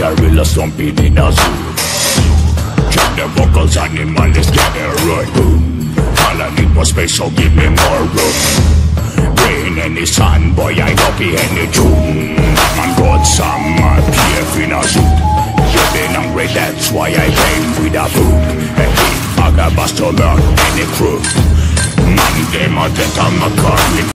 gorilla stomping in a zoo. Check the vocals, animal, let's get it right. All I need was space, so give me more room. Rain any sun, boy, I copy any tune. Man got some PF in a suit. You've been hungry, that's why I came with a food. And if I got bust to learn any crew, man, they might get on my car.